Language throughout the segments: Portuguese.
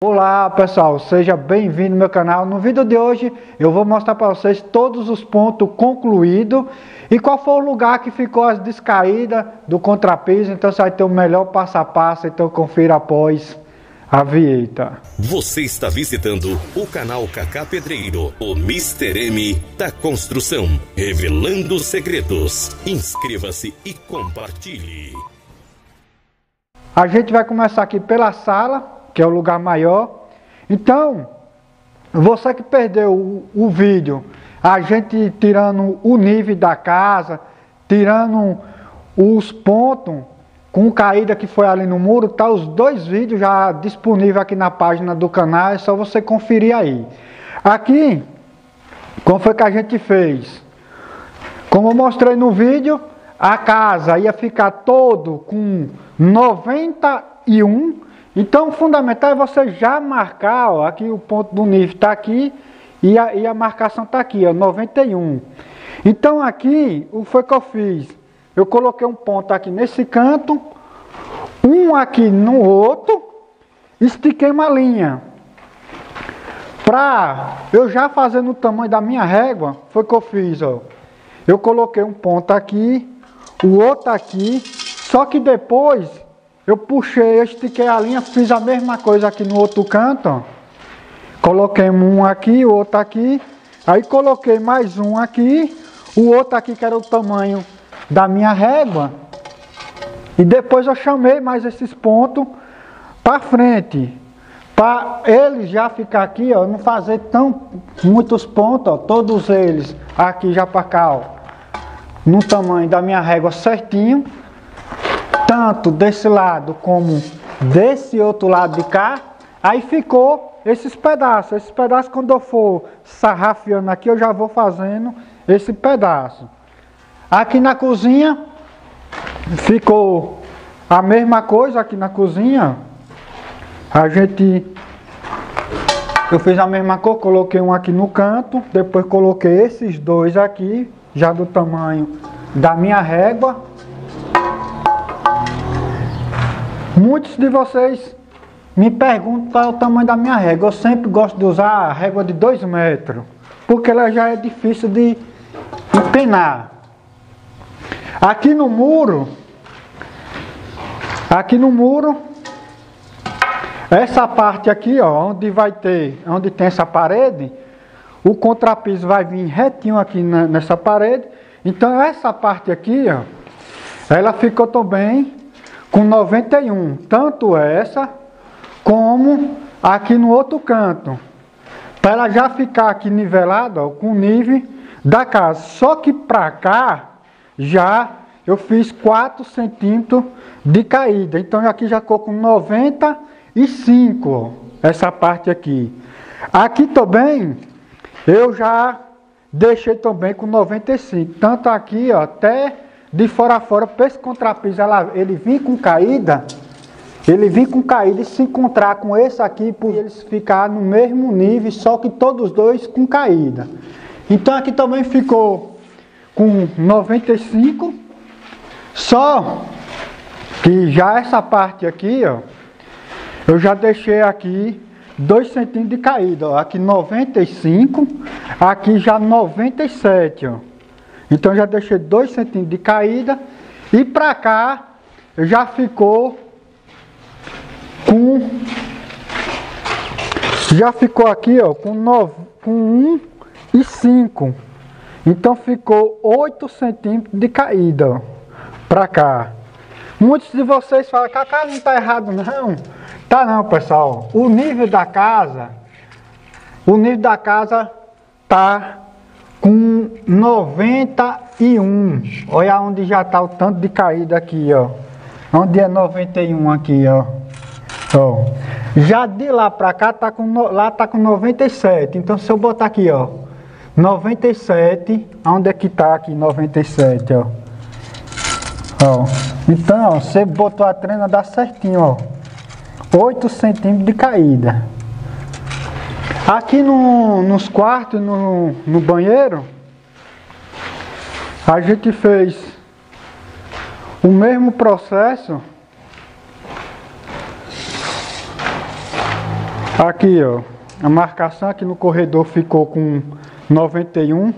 Olá pessoal, seja bem-vindo ao meu canal. No vídeo de hoje eu vou mostrar para vocês todos os pontos concluídos e qual foi o lugar que ficou as descaídas do contrapiso. Então você vai ter o melhor passo a passo, então confira após a vinheta. Você está visitando o canal Kaká Pedreiro, o Mr. M da construção, revelando segredos. Inscreva-se e compartilhe. A gente vai começar aqui pela sala, que é o lugar maior. Então, você que perdeu o vídeo, a gente tirando o nível da casa, tirando os pontos com caída que foi ali no muro, tá os dois vídeos já disponíveis aqui na página do canal, é só você conferir aí. Aqui, como foi que a gente fez? Como eu mostrei no vídeo, a casa ia ficar todo com 91. Então o fundamental é você já marcar, ó, aqui o ponto do nível está aqui e a marcação está aqui, ó, 91. Então aqui, o que foi que eu fiz? Eu coloquei um ponto aqui nesse canto, um aqui no outro, estiquei uma linha. Para eu já fazer no tamanho da minha régua, foi o que eu fiz, ó. Eu coloquei um ponto aqui, o outro aqui, só que depois eu puxei, eu estiquei a linha, fiz a mesma coisa aqui no outro canto, ó. Coloquei um aqui, o outro aqui, aí coloquei mais um aqui, o outro aqui que era o tamanho da minha régua, e depois eu chamei mais esses pontos para frente, para eles já ficar aqui, ó, não fazer muitos pontos, ó, todos eles aqui já para cá, ó, no tamanho da minha régua certinho, tanto desse lado como desse outro lado de cá. Aí ficou esses pedaços quando eu for sarrafiando aqui, eu já vou fazendo esse pedaço. Aqui na cozinha ficou a mesma coisa. Aqui na cozinha eu fiz a mesma coisa, coloquei um aqui no canto, depois coloquei esses dois aqui, já do tamanho da minha régua. Muitos de vocês me perguntam qual é o tamanho da minha régua. Eu sempre gosto de usar a régua de 2 metros, porque ela já é difícil de empenar. Aqui no muro, essa parte aqui, ó, onde tem essa parede, o contrapiso vai vir retinho aqui nessa parede. Então essa parte aqui, ó, ela ficou também com 91, tanto essa como aqui no outro canto, para ela já ficar aqui nivelada, ó, com o nível da casa. Só que para cá já eu fiz 4 centímetros de caída, então aqui já ficou com 95, ó, essa parte aqui. Aqui também eu já deixei também com 95, tanto aqui, ó, até de fora a fora, para esse contrapiso ele vir com caída, e se encontrar com esse aqui, por eles ficar no mesmo nível, só que todos dois com caída. Então aqui também ficou com 95, só que já essa parte aqui, ó, eu já deixei aqui 2 centímetros de caída, ó, aqui 95, aqui já 97, ó. Então já deixei 2 centímetros de caída, e para cá já ficou aqui, ó, com 1 e 5. Então ficou 8 centímetros de caída, ó, para cá. Muitos de vocês falam: Kaká, não está errado não. Tá não, pessoal. O nível da casa tá com 91. Olha onde já tá o tanto de caída aqui, ó. Onde é 91 aqui, ó. Ó. Já de lá pra cá tá com 97. Então se eu botar aqui, ó, 97, onde é que tá aqui 97, ó? Ó. Então, ó, você botou a trena, dá certinho, ó. 8 centímetros de caída. Aqui nos quartos, no banheiro, a gente fez o mesmo processo. Aqui, ó, a marcação aqui no corredor ficou com 91.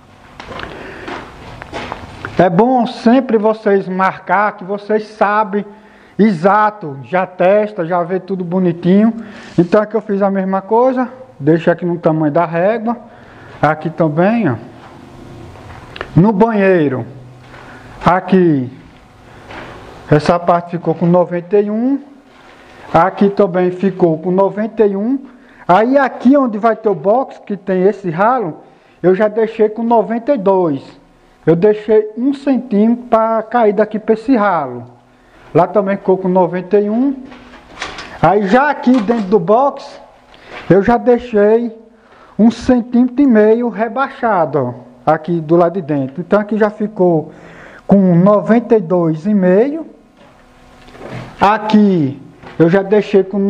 É bom sempre vocês marcar, que vocês sabem exato, já testa, já vê tudo bonitinho. Então aqui eu fiz a mesma coisa, deixa aqui no tamanho da régua. Aqui também, ó. No banheiro, aqui, essa parte ficou com 91. Aqui também ficou com 91. Aí aqui onde vai ter o box, que tem esse ralo, eu já deixei com 92. Eu deixei 1 centímetro para cair daqui para esse ralo. Lá também ficou com 91. Aí já aqui dentro do box, eu já deixei 1,5 centímetro rebaixado, ó, aqui do lado de dentro. Então aqui já ficou com 92,5. Aqui eu já deixei com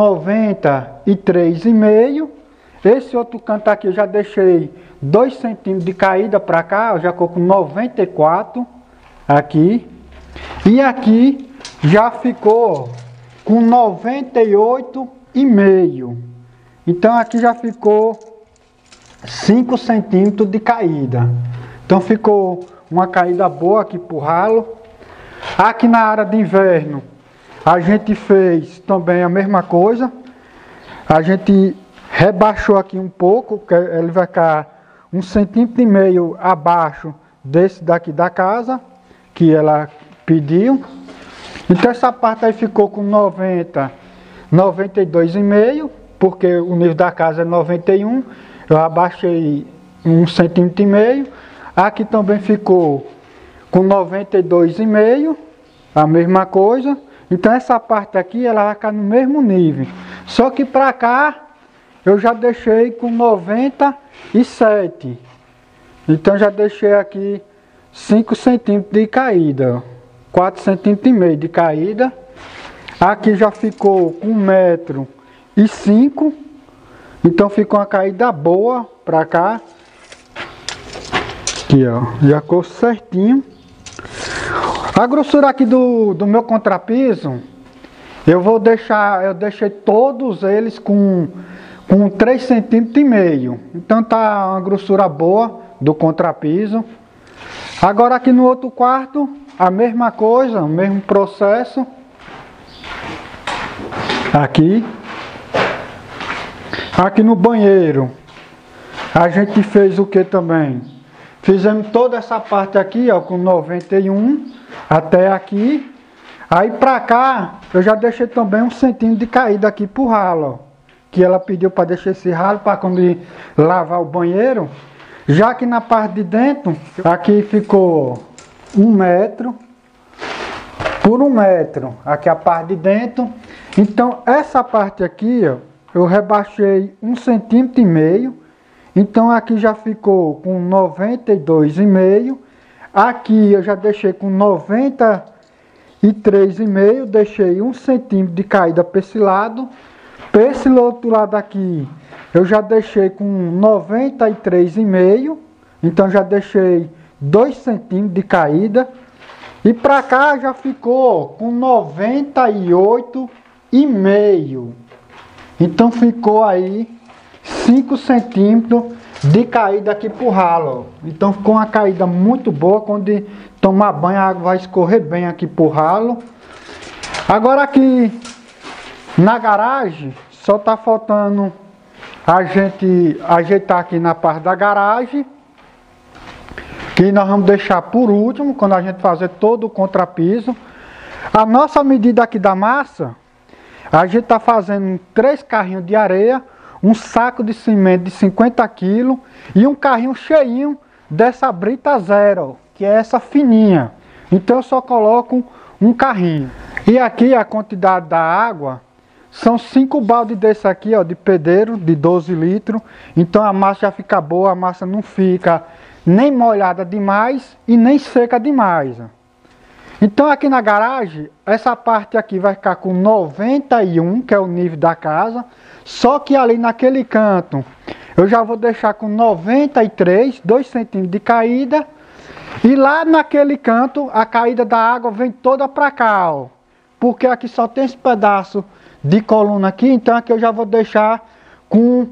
93,5. Esse outro canto aqui eu já deixei 2 centímetros de caída para cá, já ficou com 94 aqui. E aqui já ficou com 98,5. Então aqui já ficou 5 centímetros de caída. Então ficou uma caída boa aqui pro ralo. Aqui na área de inverno a gente fez também a mesma coisa. A gente rebaixou aqui um pouco, que ele vai ficar 1,5 centímetro abaixo desse daqui da casa, que ela pediu. Então essa parte aí ficou com 92,5, porque o nível da casa é 91. Eu abaixei 1,5 centímetro. Aqui também ficou com 92,5, a mesma coisa. Então essa parte aqui ela vai ficar no mesmo nível. Só que para cá eu já deixei com 97. Então já deixei aqui 5 centímetros de caída, 4,5 centímetros de caída. Aqui já ficou com 1,05 m. Então ficou uma caída boa para cá. Aqui, ó, já ficou certinho. A grossura aqui do meu contrapiso, eu deixei todos eles com 3,5 centímetros. Então tá uma grossura boa do contrapiso. Agora aqui no outro quarto, a mesma coisa, o mesmo processo. Aqui no banheiro, a gente fez o que também? Fizemos toda essa parte aqui, ó, com 91 até aqui. Aí pra cá, eu já deixei também 1 centímetro de caída aqui pro ralo, ó, que ela pediu para deixar esse ralo para quando ir lavar o banheiro. Já que na parte de dentro, aqui ficou 1 metro por 1 metro, aqui a parte de dentro. Então essa parte aqui, ó, eu rebaixei 1,5 centímetro. Então aqui já ficou com 92,5. Aqui eu já deixei com 93,5. Deixei 1 centímetro de caída para esse lado. Para esse outro lado aqui eu já deixei com 93,5. Então já deixei 2 centímetros de caída. E para cá já ficou com 98,5. Então ficou aí 5 centímetros de caída aqui pro ralo. Então ficou uma caída muito boa. Quando tomar banho a água vai escorrer bem aqui pro ralo. Agora aqui na garagem só tá faltando a gente ajeitar aqui na parte da garagem, que nós vamos deixar por último, quando a gente fazer todo o contrapiso. A nossa medida aqui da massa, a gente está fazendo 3 carrinhos de areia, um saco de cimento de 50 kg e um carrinho cheinho dessa brita zero, que é essa fininha. Então eu só coloco um carrinho. E aqui a quantidade da água são 5 baldes desse aqui, ó, de pedreiro, de 12 litros. Então a massa já fica boa, a massa não fica nem molhada demais e nem seca demais. Então aqui na garagem, essa parte aqui vai ficar com 91, que é o nível da casa. Só que ali naquele canto, eu já vou deixar com 93, 2 centímetros de caída. E lá naquele canto, a caída da água vem toda para cá, ó. Porque aqui só tem esse pedaço de coluna aqui, então aqui eu já vou deixar com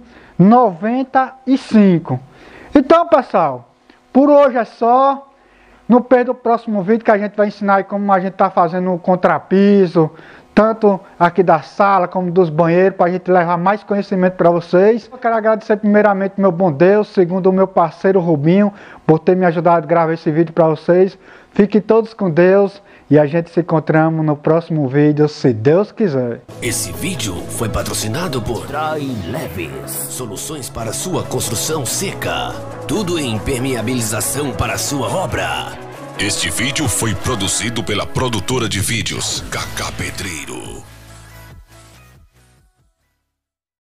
95. Então, pessoal, por hoje é só. Não perda o próximo vídeo que a gente vai ensinar aí como a gente está fazendo o contrapiso, tanto aqui da sala como dos banheiros, para a gente levar mais conhecimento para vocês. Eu quero agradecer primeiramente meu bom Deus, segundo o meu parceiro Rubinho, por ter me ajudado a gravar esse vídeo para vocês. Fiquem todos com Deus e a gente se encontramos no próximo vídeo, se Deus quiser. Esse vídeo foi patrocinado por Trai Leves, soluções para sua construção seca. Tudo em impermeabilização para sua obra. Este vídeo foi produzido pela produtora de vídeos Kaká Pedreiro.